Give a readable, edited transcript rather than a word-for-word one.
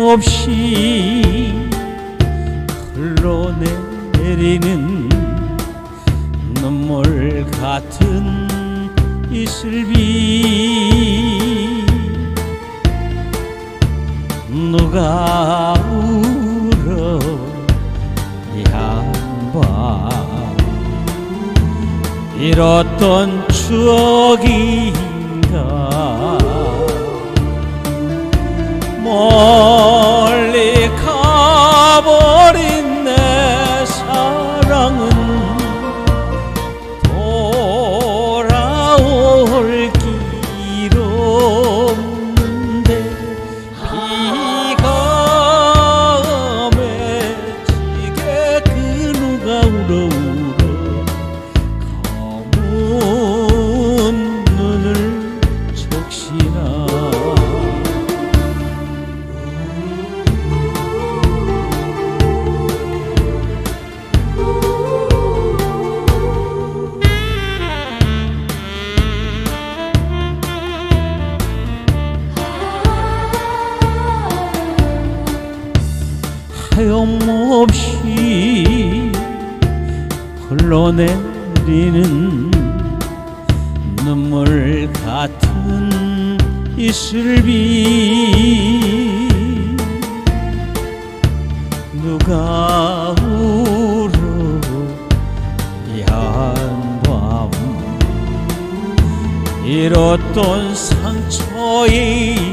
하염없이 흘러내리는 눈물 같은 이슬비 누가 울어 이 한밤 잃었던 추억인가 멀리 가버린 내 사랑은 돌아올 길 없는데 비가 맺히게 그 누가 울어 감은 눈을 적시나 하염없이 흘러내리는 눈물 같은 이슬비 누가 울어 이 한밤 잃었던 상처에